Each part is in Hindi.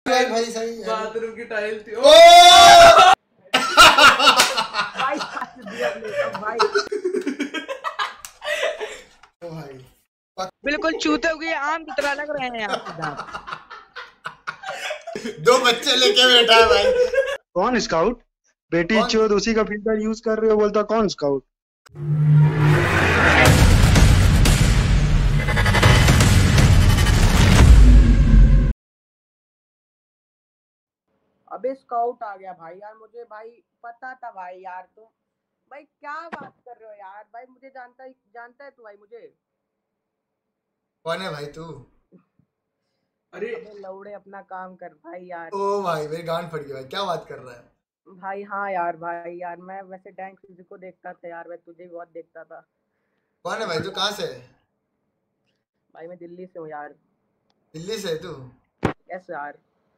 भाई सही बाथरूम की टाइल थी। ओ भाई ओ भाई बिल्कुल चूते हुए आम की तरह लग रहे हैं आपके दांत। दो बच्चे लेके बैठा है भाई। कौन स्काउट? बेटी चोद उसी का फिल्टर यूज कर रहे हो, बोलता कौन स्काउट? अबे स्काउट आ गया भाई यार, मुझे भाई पता था भाई यार। तुम भाई क्या बात कर रहे हो यार? भाई मुझे जानता है तू भाई मुझे। कौन है भाई तू? अरे अबे लौड़े अपना काम कर भाई यार। ओ भाई मेरी गांड फट गई भाई, क्या बात कर रहा है? भाई हाँ यार, भाई यार मैं वैसे डैंक फिजी को देखता था यार, मैं तुझे भी बहुत देखता था। कौन है भाई तू? कहाँ से है? भाई मैं दिल्ली से हूँ यार। दिल्ली से है तू? यस यार।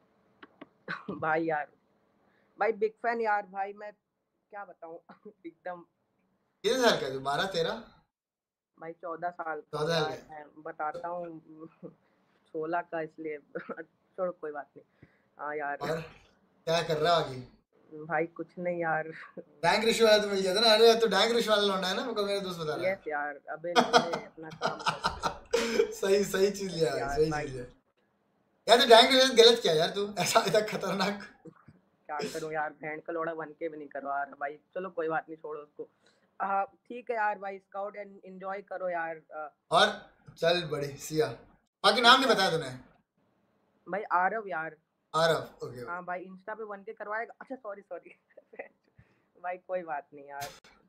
भाई यार, भाई बिग फैन यार भाई, मैं क्या बताऊँ एकदम। कितने साल का है तू? 12-13? भाई 14 साल का हूँ 14 साल यार, का? मैं बताता हूँ 16 का, इसलिए छोड़ कोई बात नहीं। हाँ यार। और क्या कर रहा है आगे? भाई कुछ नहीं यार। डैंग ऋषि वाला तो मिल गया था ना? अरे तो डैंग ऋषि वाला लौंडा है ना, मेरे को मेरा दोस्त बता रहा यस यार, अबे लौड़े अपना काम कर। है। सही सही चीज लिया यस है, यार सही भाई। चीज लिया। यार तो डैंग ऋषि गलत किया यार तू, ऐसा इतना खतरनाक। क्या करूं यार, बैंड का लौड़ा बन के भी नहीं करवा रहा भाई। चलो कोई बात नहीं, छोड़ो उसको। ठीक है यार भाई, स्काउट एंजॉय करो यार। और चल बड़े सिया, बाकी नाम नहीं बताया तूने? भाई आरव यार। आरव, ओके। हाँ भाई, इंस्टा पे 1K करवाएगा? अच्छा सॉरी सॉरी भाई कोई बात नहीं यार।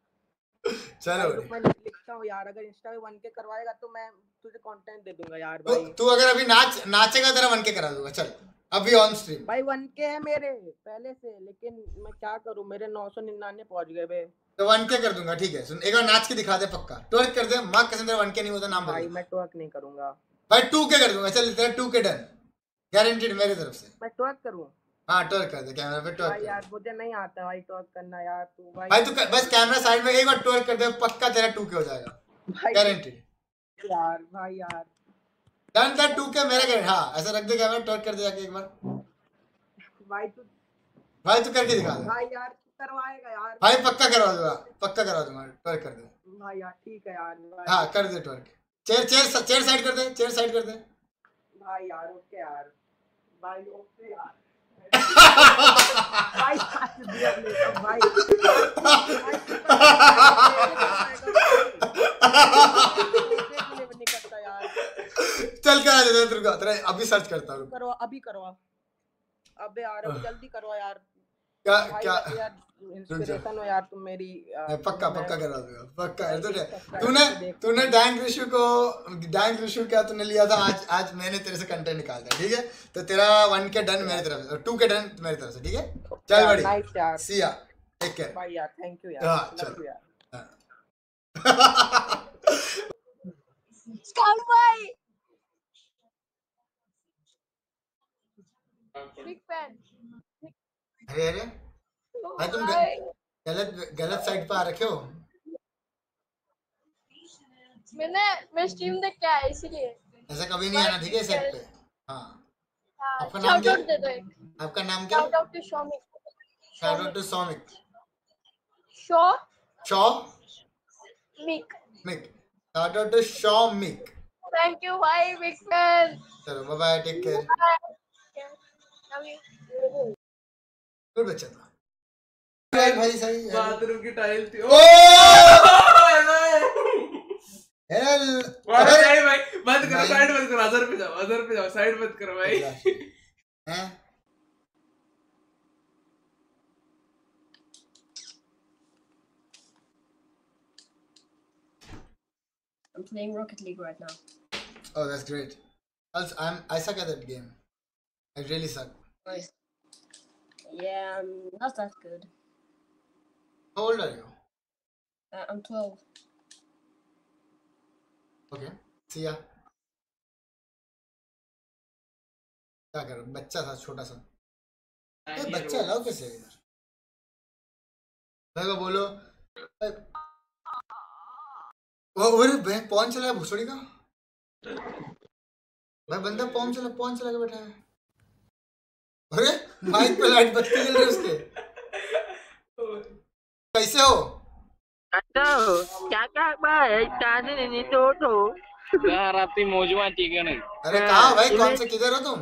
चलो भाई रुक, मैं लिखता हूँ यार, अगर इंस्टा पे 1K करवाएगा तो मैं तुझे कंटेंट दे दूंगा यार भाई। तू अगर अभी नाचेगा तेरा 1K करा दूंगा, चल अभी ऑन स्ट्रीम। भाई 1K है मेरे पहले से, लेकिन मैं क्या करूँ, मेरे 999 पहुंच गए बे। तो 1K कर दूंगा, ठीक है। सुन एक बार नाच के दिखा दे, पक्का ट्वर्क कर दे, माँ कसम तेरा 1K नहीं होता नाम भाई बोल। मैं ट्वर्क नहीं करूंगा भाई 2K कर दूंगा, चल तेरा 2K डन, गारंटीड मेरी तरफ से। मैं ट्वर्क करूँ। हाँ ट्वर्क कर दे, कैमरा पे ट्वर्क भाई कर यार दे। मुझे नहीं आता भाई ट्वर्क करना यार, तू भाई। भाई तू बस कैमरा साइड में एक बार ट्वर्क कर दे, पक्का तेरा 2K हो जाएगा, भाई गारंटीड। यार, भाई यार। डन तेरा 2K मेरा गारंटी। हाँ ऐसा रख दे कैमरा, ट्वर्क कर दे जाके एक बार। भाई तू भाई तू करके दिखा दे। भाई यार करवाएगा यार। भाई पक्का करवा दूंगा, पक्का करवा दूंगा, ट्वर्क कर दे। भाई यार ठीक है यार भाई। हाँ कर दे twerk. Chair chair chair side कर दे, चेयर साइड कर दे। भाई यार ओके यार। भाई ओके यार। भाई भाई नहीं करता यार। चल करा दे तेरे को, तेरा अभी सर्च करता हूँ। करो अभी करवा। अबे यार अभी जल्दी करवा यार। क्या भाई क्या? यार इंस्पिरेशन हो यार तुम मेरी। पक्का पक्का करा दूंगा, पक्का। तूने डैंग ऋषि को, डैंग ऋषि क्या तूने लिया था, आज मैंने तेरे से कंटेंट निकाल दिया, ठीक है? तो तेरा 1K डन मेरी तरफ से, 2K डन मेरी तरफ से, ठीक है? चल बड़ी नाइस यार। सिया, टेक केयर भाई यार थैंक यू यार। हाँ लव यू चल। यार। Scout भाई बिग फैन। अरे अरे भाई तुम गलत गलत साइड पे आ रखे हो। मैं स्ट्रीम देख के आया इसीलिए। ऐसा कभी नहीं आना, ठीक है? साइड पे। हाँ आपका नाम शाउट क्या? आउट दे दो एक। आपका नाम क्या? Shout out to Saumik. Shout out to Saumik. Sau Saumik. Mik, shout out to Saumik. Thank you भाई बिग फैन। चलो bye bye, take care. Love you. Good बच्चा था भाई सही। बाथरूम की टाइल थी। ओ हेल भाई भाई बंद करो, साइड बंद करो, अजर पे जाओ, अजर पे जाओ, साइड बंद करो भाई। हैं? I'm playing Rocket League right now. Oh, that's great. I suck at that game. I really suck. Nice. Yeah, I'm not that good. How old are you? I'm 12. Okay. See ya. क्या कर बच्चा था छोटा सा? ये बच्चा अलाउ कैसे है इधर? भाई को बोलो वो पौन चला है भुसड़ी का। भाई बंदा पौन चला के बैठा है। अरे माइक पे लाइट बत्ती जल रही है उसके। कैसे हो? अरे कहाँ भाई, कौन से, किधर हो तुम?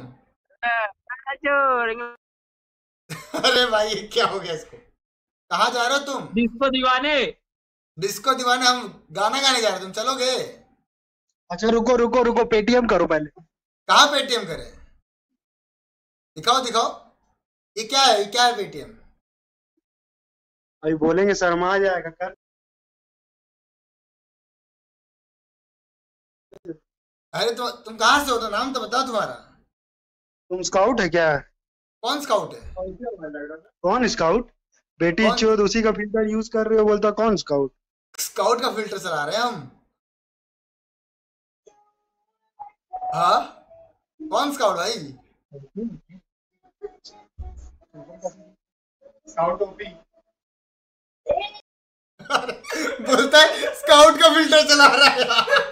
अरे भाई ये क्या हो गया इसको? कहाँ जा रहे हो तुम? डिस्को दीवाने। डिस्को दीवाने? हम गाना गाने जा रहे हैं, तुम चलोगे? अच्छा रुको रुको रुको, पेटीएम करो पहले। कहाँ पेटीएम करे? दिखाओ दिखाओ, ये क्या है, ये क्या है पेटीएम? अभी बोलेंगे शर्मा जाएगा कर। अरे तुम कहाँ से हो, तो नाम तो बताओ तुम्हारा। तुम स्काउट है क्या? कौन स्काउट है? कौन स्काउट? बेटी कौन? चोद उसी का फिल्टर यूज कर रहे हो, बोलता कौन स्काउट? स्काउट का फिल्टर चला रहे हैं हम। हाँ, कौन स्काउट भाई? Scout OP. बोलता है स्काउट का फिल्टर चला रहा है।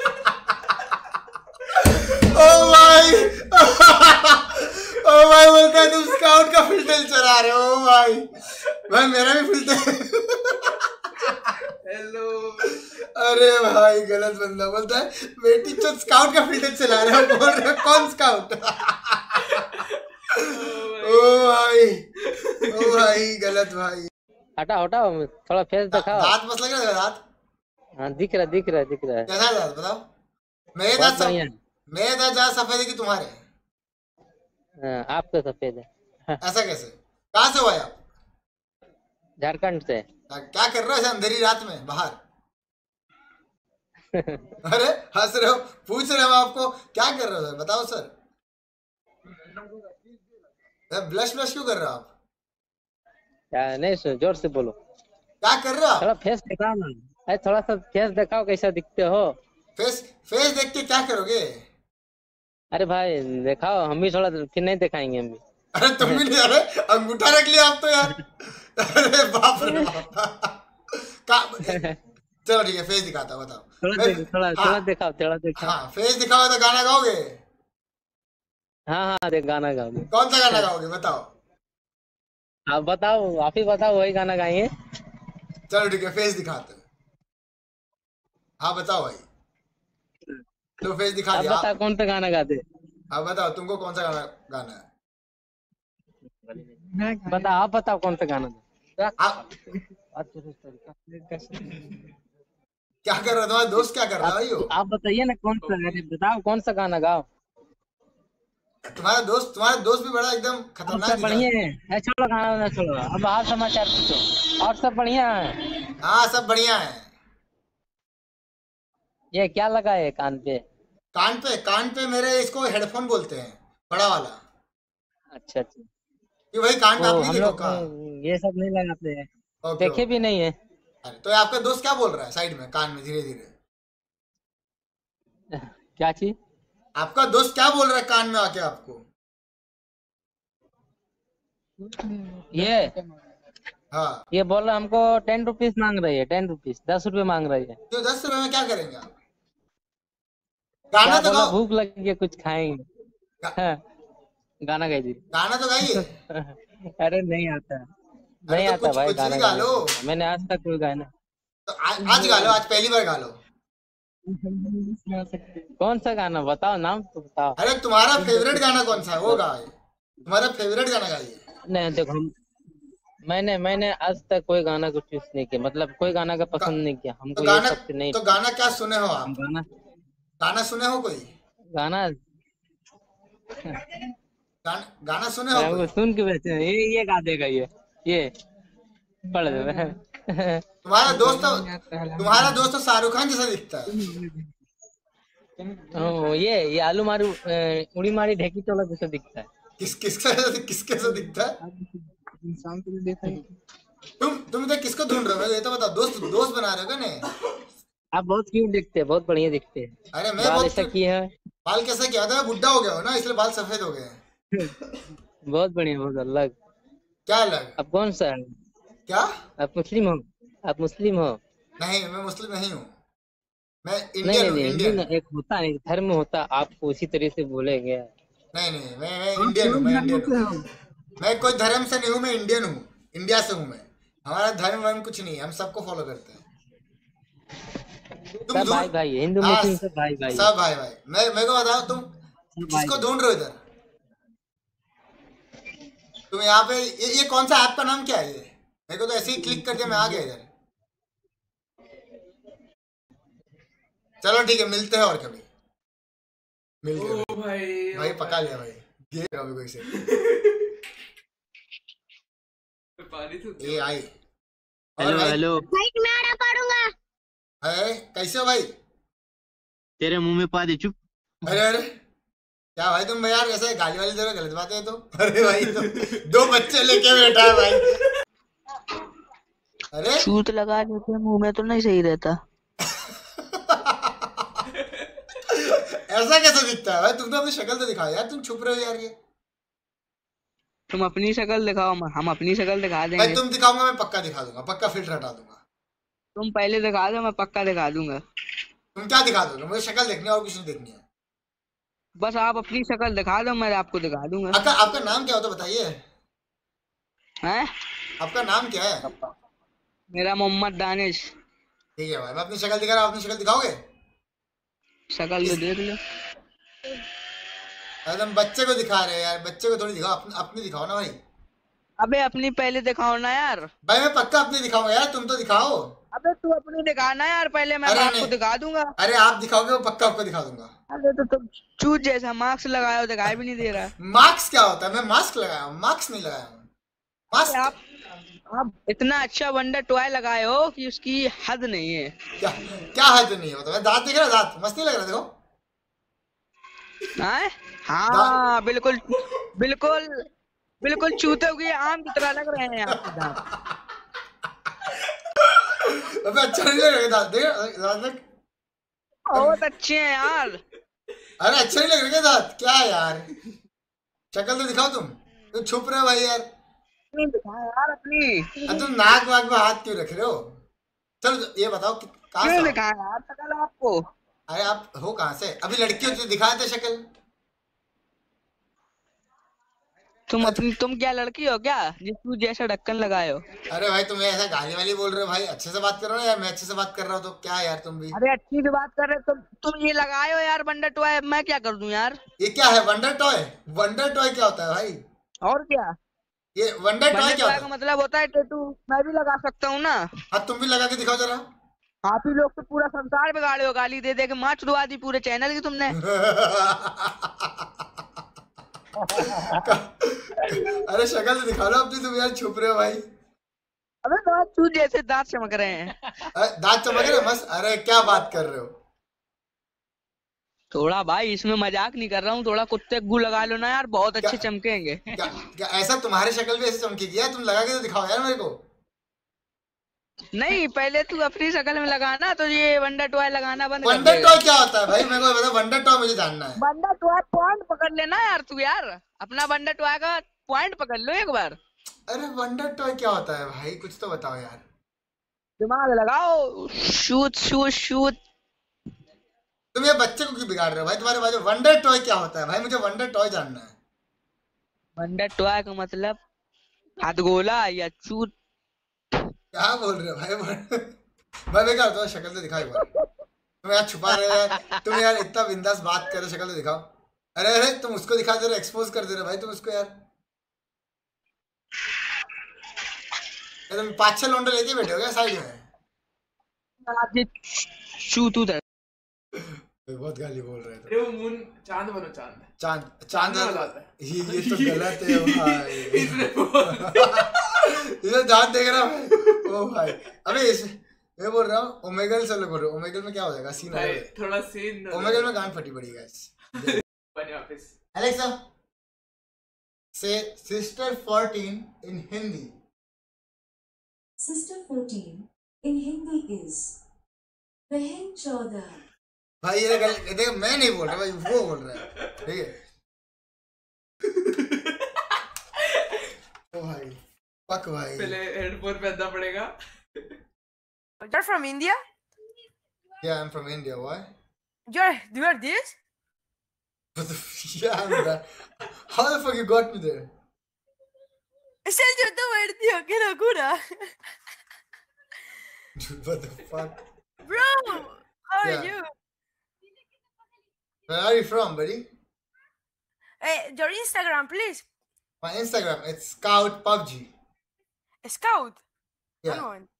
ओ भाई, ओ भाई बोलता है तुम स्काउट का फिल्टर चला रहे हो। ओ भाई, भाई मेरा भी फिल्टर। हेलो। अरे भाई गलत बंदा। बोलता है बेटी चो स्काउट का फिल्टर चला रहे हो, बोल रहे हो कौन स्काउट? ओ भाई गलत भाई। हटाओ हटाओ, थोड़ा फेस दिखाओ। दांत मस्त लग रहा है दांत। हाँ दिख रहा दिख रहा दिख रहा है। कैसा है दांत बताओ? मेरे बहुत दांत बढ़िया है। मेरे दांत ज्यादा सफेद है कि तुम्हारे? हाँ, आपका सफेद है। ऐसा कैसे? कहाँ से हो आप? झारखंड से। क्या कर रहे हो ऐसे अंधेरी रात में बाहर? अरे हंस रहे हो, पूछ रहे हो आपको क्या कर रहे हो सर, बताओ सर। ब्लश ब्लश क्यों कर रहे हो आप? क्या नहीं सुन, जोर से बोलो। क्या कर रहे हो आप? थोड़ा फेस दिखाओ ना। अरे थोड़ा सा फेस दिखाओ, कैसा दिखते हो। फेस फेस देख के क्या करोगे? अरे भाई दिखाओ, हम भी थोड़ा, फिर नहीं दिखाएंगे हम भी। अरे तुम भी नहीं, अरे अंगूठा रख लिया आप तो यार। अरे बाप रे बाप। चलो ठीक है, फेस दिखाता हूँ, बताओ। थोड़ा दिखाओ, थोड़ा दिखाओ। हाँ फेस दिखाओ तो गाना गाओगे? हाँ हाँ देख, गाना गाओ। कौन सा गाना गाओगे बताओ? आप बताओ, आप ही बताओ, वही गाना गाएंगे। चलो ठीक है, फेस दिखाते हैं। हाँ बताओ भाई, लो फेस दिखा आप दिया। बताओ कौन सा गाना गाते। आप बताओ तुमको कौन सा गाना गाना है? बताओ, आप बताओ कौन सा गाना। आप क्या कर रहा है तुम्हारा दोस्त, क्या कर रहा है भाई वो? आप बताइए ना कौन सा। अरे बताओ कौन सा गाना गाओ। तुम्हारा दोस्त भी बड़ा एकदम खतरनाक सब दिख रहा बढ़िया है। है। छोड़ो गाना वाना छोड़ो, अब हाल समाचार पूछो। और सब बढ़िया है। हाँ सब बढ़िया है। ये क्या लगा है कान पे? कान पे मेरे इसको हेडफोन बोलते हैं, बड़ा वाला। अच्छा अच्छा। कि भाई कान पे वो आप नहीं हम देखो लोग का? ये सब नहीं लगाते हैं, ओके देखे भी नहीं है। अरे तो आपका दोस्त क्या बोल रहा है साइड में, कान में धीरे धीरे? क्या चीज? आपका दोस्त क्या बोल रहा है कान में आके आपको? ये हाँ ये बोल रहा हमको 10 रुपीज मांग रही है। 10 रुपीज, 10 रुपए मांग रही है। तो 10 रुपए में क्या करेंगे आप? क्या गाना तो बोला, गाओ। भूख लगी है कुछ खाएंगे। हाँ, गाना गाई दी। गाना तो गाइए। अरे नहीं आता, अरे नहीं तो आता कुछ भाई कुछ गाना भी गा गाने। लो। मैंने आज तक कोई गाना। तो आज गा लो, आज पहली बार गा लो। कौन सा गाना बताओ, नाम तो बताओ। अरे तुम्हारा फेवरेट गाना कौन सा है वो गाए, तुम्हारा फेवरेट गाना गाइए। नहीं देखो, मैंने आज तक कोई गाना को चूज नहीं किया, मतलब कोई गाना का पसंद नहीं किया हमको। ये सब से नहीं। तो गाना क्या सुने हो आप? गाना सुने हो कोई गाना गाना सुने हो कोई? सुन के बैठे हैं। ये गा देगा ये पढ़ दे। तुम्हारा दोस्त तो शाहरुख खान जैसा दिखता है। ये आलू मारू उड़ी मारी ढेकी चोला जैसा दिखता है। किसके से दिखता है? तुम इधर किसको ढूंढ रहे हो ये तो बताओ। दोस्त बना रहे हो क्या? नहीं आप बहुत क्यूट दिखते हैं, बहुत बढ़िया दिखते हैं। अरे मैं बाल ऐसा किया है। बाल कैसा किया था? बुड्ढा हो गया हो ना, इसलिए बाल सफेद हो गए। बहुत बढ़िया, बहुत अलग। क्या अलग? आप कौन सा है? क्या? आप मुस्लिम हो? आप मुस्लिम हो? नहीं मैं मुस्लिम नहीं हूँ, मैं नहीं इंडियन हूँ। नहीं इंडियन एक होता है, धर्म होता, आपको उसी तरह से बोलेंगे। नहीं मैं इंडियन हूँ, मैं इंडियन हूँ। मैं कोई धर्म से नहीं हूँ, मैं इंडियन हूँ, इंडिया से हूँ मैं। हमारा धर्म वर्म कुछ नहीं है, हम सबको फॉलो करते हैं। तुम सब भाई ढूंढ, भाई है, हिंदू हाँ मुस्लिम सब भाई भाई है। सब भाई भाई। मैं मेरे को बताओ तुम सब भाई किसको भाई। ढूंढ रहे हो इधर? तुम यहाँ पे ये कौन सा ऐप का नाम क्या है ये? मेरे को तो ऐसे ही क्लिक करके मैं आ गया इधर। चलो ठीक है, मिलते हैं और कभी। मिल गए ओ भाई भाई, पका लिया भाई। ये कभी कोई से पानी तो ये आई। और हेलो भाई हेलो, है कैसे हो भाई? तेरे मुंह में पा दे, चुप। अरे अरे क्या भाई तुम यार ऐसे गाली वाली दे रहे हो, गलत बात है तो। अरे भाई तो दो बच्चे लेके बैठा है भाई। अरे सूत लगा देते मुंह में तो नहीं सही रहता। ऐसा कैसे दिखता है भाई? तुम तो अपनी शक्ल तो दिखाओ यार, तुम छुप रहे हो यार ये। तुम अपनी शक्ल दिखाओ, हम अपनी शक्ल दिखा भाई देंगे। तुम दिखाऊंगा मैं पक्का दिखा दूंगा, पक्का फिल्टर हटा दूंगा। तुम पहले दिखा दो, मैं पक्का दिखा दूंगा। तुम क्या दिखा दोगे? मुझे शक्ल देखनी है और कुछ नहीं देखनी है। बस आप अपनी शक्ल दिखा दो, मैं आपको दिखा दूंगा। आपका आपका नाम क्या होता है बताइए? हैं? आपका नाम क्या है? मेरा मोहम्मद दानिश। ठीक है भाई, मैं अपनी शक्ल दिखा रहा हूँ, अपनी शक्ल दिखाओगे? शक्ल तो देख लो। अरे तुम बच्चे को दिखा रहे हो यार, बच्चे को थोड़ी दिखाओ, अपनी दिखाओ ना भाई। अबे अपनी पहले दिखाओ ना यार। भाई मैं पक्का अपनी दिखाऊंगा यार, तुम तो दिखाओ। अबे तू अपनी दिखाना यार पहले, मैं अरे आपको नहीं। दिखा दूंगा। अरे आप दिखाओगे, वो पक्का आपको दिखा दूंगा। अरे तो तुम चूत जैसा मास्क लगाए हो, दिखाई भी नहीं दे रहा। मास्क क्या होता है? मैं मास्क लगाया हूँ, मास्क नहीं लगाया हूँ। मास्क आप इतना अच्छा वंडर टॉय लगाए हो कि उसकी हद नहीं है। क्या क्या हद नहीं होता? मैं दांत दिख रहा है, दांत मस्त नहीं लग रहा देखो। हैं? हाँ बिल्कुल बिल्कुल बिल्कुल चूते हुए आम की तरह लग रहे हैं आपके दांत। अबे अच्छा नहीं लग रहा दांत, देख दांत देख। बहुत अच्छे हैं यार। अरे अच्छा नहीं लग रहा क्या दांत? क्या है यार, शक्ल तो दिखाओ तुम छुप रहे हो भाई यार। अपनी दिखाओ यार अपनी। अब तुम नाक वाक में हाथ क्यों रख रहे हो? चलो ये बताओ कहाँ से क्यों हो? दिखाया यार शक्ल आपको? अरे आप हो कहाँ से? अभी लड़की होती तो दिखाए थे शक्ल। तुम क्या लड़की हो क्या जिसको जैसा ढक्कन लगाए हो? अरे भाई तुम ऐसा गाली वाली बोल रहे हो भाई, अच्छे से बात करो ना यार। मैं अच्छे से बात कर रहा हूँ तो क्या यार तुम भी। अरे अच्छी से बात कर रहे हो। तुम ये लगाए हो यार वंडर टॉय, मैं क्या कर दूं यार? ये क्या है वंडर टॉय? वंडर टॉय क्या होता है भाई? और क्या? ये वंडर टॉय वंडर क्या टॉय होता का है? मतलब होता है टैटू। मैं भी लगा सकता हूँ ना। हाँ तुम भी लगा के दिखाओ जरा। आप ही लोग तो पूरा संसार बिगाड़े हो, गाली दे दे के मार छुड़वा दी पूरे चैनल की तुमने। अरे शक्ल तो दिखा लो अपनी, तुम यार छुप रहे हो भाई। अबे दांत चूत जैसे दांत चमक रहे हैं। दांत चमक रहे मस्त। अरे क्या बात कर रहे हो? थोड़ा भाई इसमें मजाक नहीं कर रहा हूँ, थोड़ा कुत्ते गू लगा लो ना यार, बहुत अच्छे क्या- चमकेंगे। क्या क्या ऐसा तुम्हारी शक्ल भी ऐसे चमकेगी यार? तुम लगा के तो दिखाओ यार मेरे को। नहीं पहले तू अपनी शक्ल में लगाना, तो ये वंडर टॉय लगाना बंद कर वंडर देगा। टॉय क्या होता है भाई? मेरे को बता, वंडर टॉय मुझे जानना है। वंडर टॉय पॉइंट पकड़ लेना यार तू यार, अपना वंडर टॉय का पॉइंट पकड़ लो एक बार। अरे वंडर टॉय क्या होता है भाई? कुछ तो बताओ यार। दिमाग लगाओ। Shoot shoot shoot. तुम ये बच्चे को क्यों बिगाड़ रहे हो भाई? तुम्हारे पास वंडर टॉय क्या होता है भाई? मुझे वंडर टॉय जानना है। वंडर टॉय का मतलब हाथगोला या चूत। क्या बोल रहे हो भाई? भाई मैं क्या होता हूँ, शक्ल तो दिखाओ एक बार। तुम यार छुपा रहे हो यार, तुम यार इतना बिंदास बात कर रहे हो, शक्ल तो दिखाओ। अरे अरे तुम उसको दिखा दे रहे हो, एक्सपोज कर दे रहे हो भाई तुम उसको यार। तुम 5-6 लौंडे लेके बैठे हो क्या साइड में? चूत उधर। बहुत गाली बोल रहे थे। अरे वो मून चांद बनो, चांद चांद चांद वाला होता है। ये तो गलत है भाई। इसमें वो- ये दांत देख रहा है ओ भाई। अबे इस मैं बोल रहा हूँ ओमेगल से बोल रहा हूँ। ओमेगल में क्या हो जाएगा सीन? भाई थोड़ा सीन ओमेगल में गांड फटी पड़ी गाइस। बने वापस। Alexa, say sister 14 in Hindi. Sister 14 in Hindi is बहन 14। भाई ये देख मैं नहीं बोल रहा भाई, वो बोल रहा है। ठीक है ओ भाई पक भाई। पहले हेडफोन पहनना पड़ेगा। You're from India? Yeah, I'm from India. Why? You're this? What the yeah, I'm that. How the fuck you got me there? Es el youtuber, tío, qué locura. Dude, what the fuck? Bro, how are Yeah. you? Where are you from, buddy? Your Instagram, please. My Instagram, it's Scout PUBG. Scout. Yeah. One moment.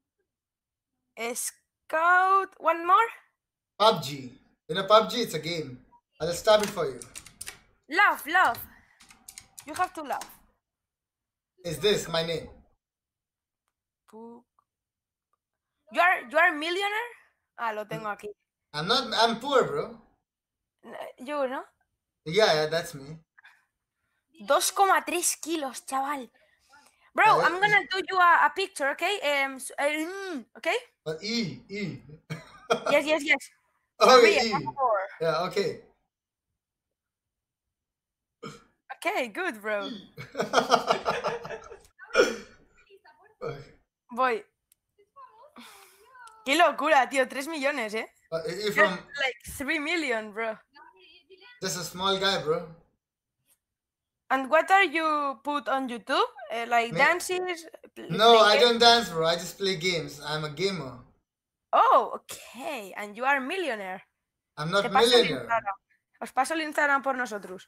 Scout. One more. PUBG. You know PUBG? It's a game. I'll stop it for you. Love, love. You have to love. Is this my name? You are a millionaire? Ah, lo tengo aquí. I'm poor, bro. You, ¿no? Yeah, that's me. 2,3 kilos, chaval. Bro, Yeah, I'm gonna do you a picture, okay? Okay? E. Yes. Oh, Maria, E. por favor. Yeah, okay. Okay, good, bro. Voy. Qué locura, tío. 3 millones, ¿eh? You're from Like 3 million, bro. just a small guy, bro. And what are you put on YouTube? Like Me? dances? No, play I games? don't dance, bro. I just play games. I'm a gamer. Oh, okay. And you are a millionaire. I'm not Te paso el millionaire. Instagram. Os paso el Instagram por nosotros.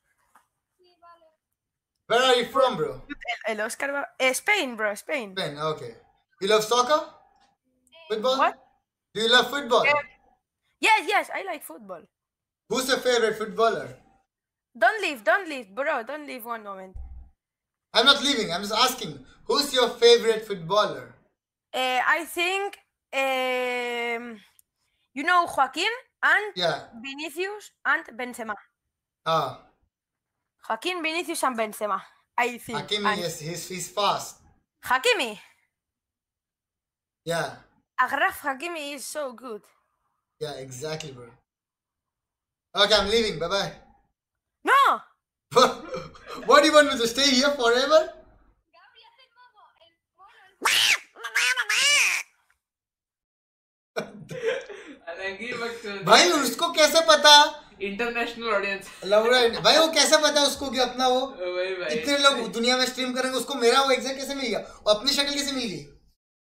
Where are you from, bro? El Oscar va... Spain, bro, Spain. Spain. Okay. You love soccer? Football? What? Do you love football? Yes, I like football. Who's your favorite footballer? Don't leave, bro. Don't leave one moment. I'm not leaving. I'm just asking. Who's your favorite footballer? I think, you know Joaquin and Yeah. Vinicius and Benzema. Ah, Joaquin, Vinicius and Benzema. I think. Hakimi. And Yes, he's fast. Hakimi. Yeah. Agraf Hakimi is so good. Yeah, exactly, bro. Okay, I'm leaving. Bye bye. No! What do you want me to stay here forever? भाई उसको कैसे पता? इंटरनेशनल ऑडियंस भाई वो कैसे पता उसको कि अपना वो भाई इतने लोग दुनिया में स्ट्रीम करेंगे उसको मेरा वो एग्जैक्ट कैसे मिल गया और अपनी शक्ल कैसे मिल गई?